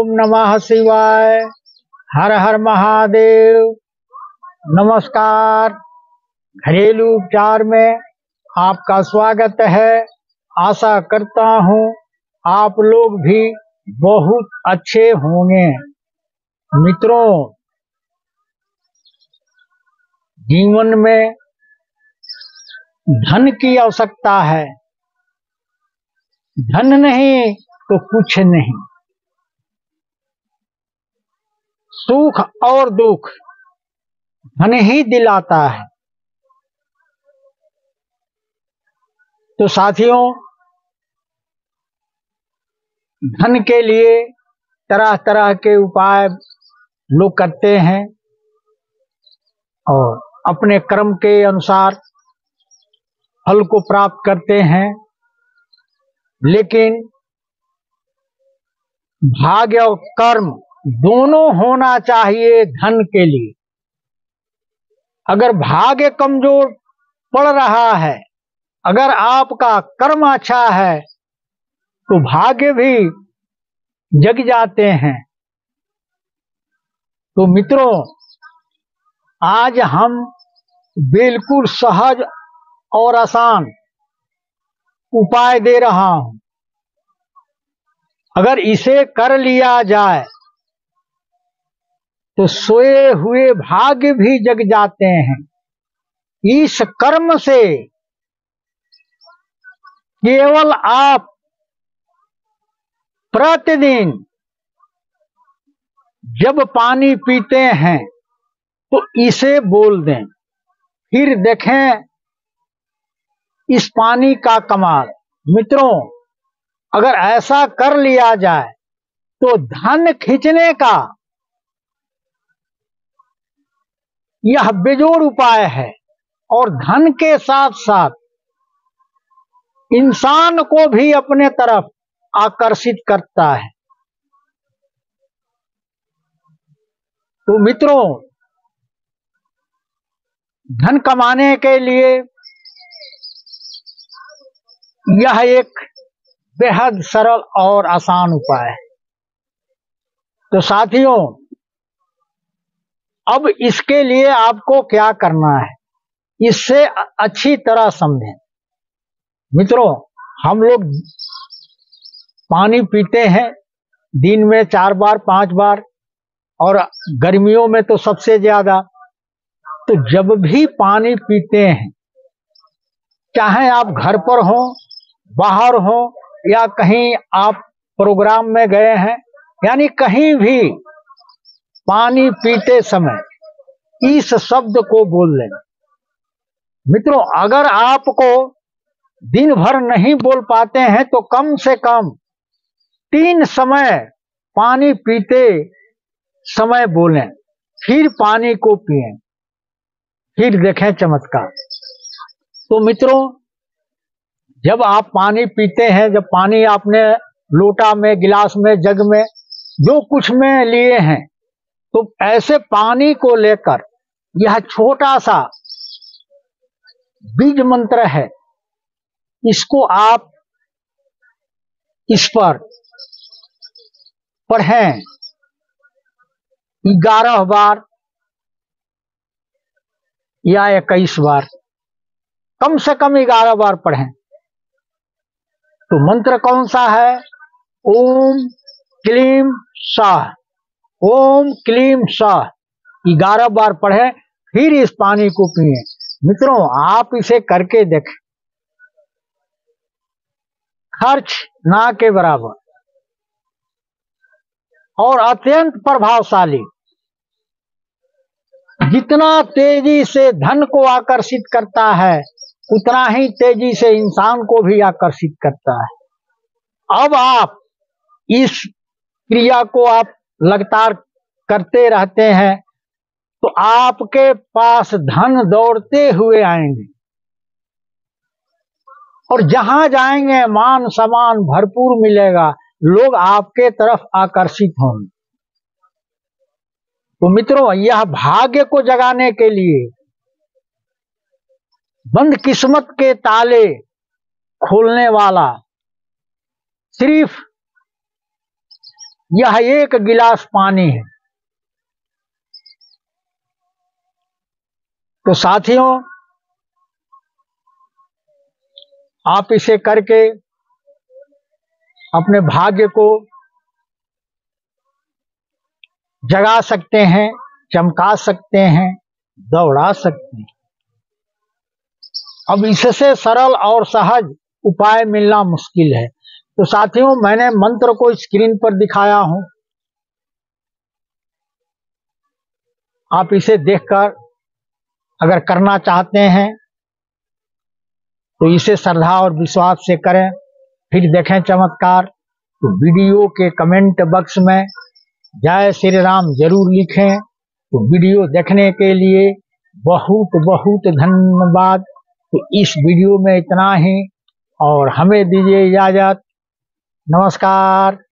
ओम नमः शिवाय। हर हर महादेव। नमस्कार। घरेलू उपचार में आपका स्वागत है। आशा करता हूँ आप लोग भी बहुत अच्छे होंगे। मित्रों, जीवन में धन की आवश्यकता है। धन नहीं तो कुछ नहीं। सुख और दुख धन ही दिलाता है। तो साथियों, धन के लिए तरह तरह के उपाय लोग करते हैं और अपने कर्म के अनुसार फल को प्राप्त करते हैं। लेकिन भाग्य और कर्म दोनों होना चाहिए धन के लिए। अगर भाग्य कमजोर पड़ रहा है, अगर आपका कर्म अच्छा है तो भाग्य भी जग जाते हैं। तो मित्रों, आज हम बिल्कुल सहज और आसान उपाय दे रहा हूं। अगर इसे कर लिया जाए तो सोए हुए भाग्य भी जग जाते हैं। इस कर्म से केवल आप प्रतिदिन जब पानी पीते हैं तो इसे बोल दें, फिर देखें इस पानी का कमाल। मित्रों, अगर ऐसा कर लिया जाए तो धन खींचने का यह बेजोड़ उपाय है और धन के साथ साथ इंसान को भी अपने तरफ आकर्षित करता है। तो मित्रों, धन कमाने के लिए यह एक बेहद सरल और आसान उपाय है। तो साथियों, अब इसके लिए आपको क्या करना है, इससे अच्छी तरह समझें। मित्रों, हम लोग पानी पीते हैं दिन में 4 बार 5 बार, और गर्मियों में तो सबसे ज्यादा। तो जब भी पानी पीते हैं, चाहे आप घर पर हो, बाहर हो, या कहीं आप प्रोग्राम में गए हैं, यानी कहीं भी पानी पीते समय इस शब्द को बोल लें। मित्रों, अगर आपको दिन भर नहीं बोल पाते हैं तो कम से कम 3 समय पानी पीते समय बोलें, फिर पानी को पिएं, फिर देखें चमत्कार। तो मित्रों, जब आप पानी पीते हैं, जब पानी आपने लोटा में, गिलास में, जग में, जो कुछ में लिए हैं, तो ऐसे पानी को लेकर यह छोटा सा बीज मंत्र है, इसको आप इस पर पढ़ें 11 बार या 21 बार, कम से कम 11 बार पढ़ें। तो मंत्र कौन सा है? ओम क्लीम स्वाहा, ओम क्लीम स्वाहा 11 बार पढ़ें, फिर इस पानी को पिए। मित्रों, आप इसे करके देखें, खर्च ना के बराबर और अत्यंत प्रभावशाली। जितना तेजी से धन को आकर्षित करता है, उतना ही तेजी से इंसान को भी आकर्षित करता है। अब आप इस क्रिया को आप लगातार करते रहते हैं तो आपके पास धन दौड़ते हुए आएंगे, और जहां जाएंगे मान सम्मान भरपूर मिलेगा, लोग आपके तरफ आकर्षित होंगे। तो मित्रों, यह भाग्य को जगाने के लिए, बंद किस्मत के ताले खोलने वाला सिर्फ यह एक गिलास पानी है। तो साथियों, आप इसे करके अपने भाग्य को जगा सकते हैं, चमका सकते हैं, दौड़ा सकते हैं। अब इससे सरल और सहज उपाय मिलना मुश्किल है। तो साथियों, मैंने मंत्र को स्क्रीन पर दिखाया हूं, आप इसे देखकर अगर करना चाहते हैं तो इसे श्रद्धा और विश्वास से करें, फिर देखें चमत्कार। तो वीडियो के कमेंट बॉक्स में जय श्री राम जरूर लिखें। तो वीडियो देखने के लिए बहुत बहुत धन्यवाद। तो इस वीडियो में इतना ही और हमें दीजिए इजाजत। नमस्कार।